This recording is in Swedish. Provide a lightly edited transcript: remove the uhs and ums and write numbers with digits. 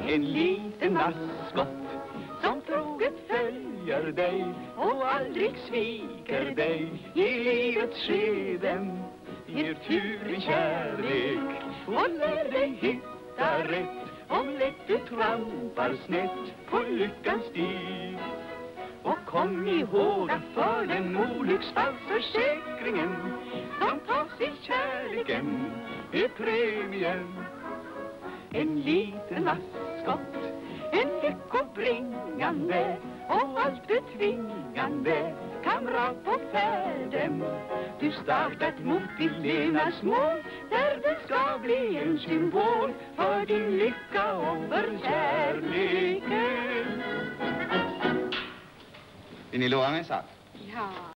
En liten maskott som troget följer dig och aldrig sviker dig i livets skeden. Ger tur i kärlek och lär dig hitta rätt om lätt du trampar snett på lyckans stig. Och kom ihåg att för den olycksfallsförsäkringen som tas i kärleken är premien. En liten maskott, en lyckobringande och allt betvingande kamrat på färden. Du startat mot din lenas mål, där det ska bli en symbol för din lycka och för kärleken. Vill ni lova mig en sak? Ja.